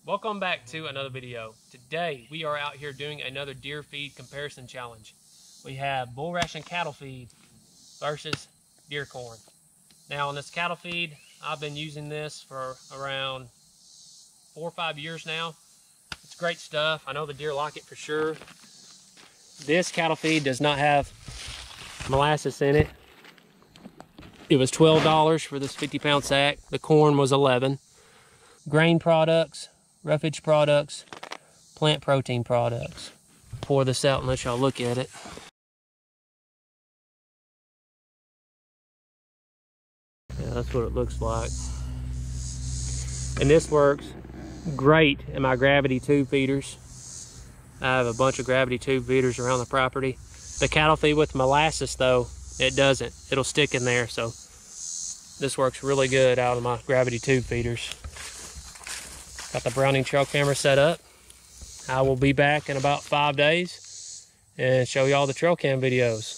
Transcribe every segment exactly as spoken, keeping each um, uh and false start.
Welcome back to another video. Today we are out here doing another deer feed comparison challenge. We have bull ration cattle feed versus deer corn. Now on this cattle feed, I've been using this for around four or five years now. It's great stuff. I know the deer like it for sure. This cattle feed does not have molasses in it. It was twelve dollars for this fifty pound sack. The corn was eleven dollars. Grain products, roughage products, plant protein products. Pour this out and let y'all look at it. Yeah, that's what it looks like. And this works great in my gravity tube feeders. I have a bunch of gravity tube feeders around the property. The cattle feed with molasses though, it doesn't. It'll stick in there, so this works really good out of my gravity tube feeders. Got the Browning trail camera set up. I will be back in about five days and show y'all the trail cam videos.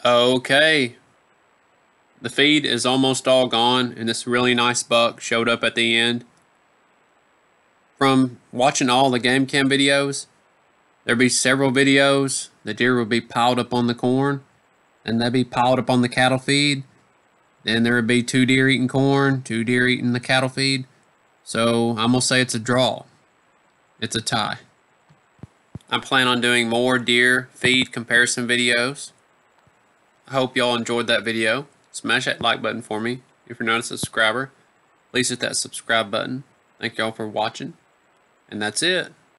Okay. The feed is almost all gone, and this really nice buck showed up at the end. From watching all the game cam videos, there'd be several videos. The deer would be piled up on the corn, and they'd be piled up on the cattle feed. Then there would be two deer eating corn, two deer eating the cattle feed. So I'm going to say it's a draw. It's a tie. I plan on doing more deer feed comparison videos. I hope y'all enjoyed that video. Smash that like button for me. If you're not a subscriber, please hit that subscribe button. Thank y'all for watching. And that's it.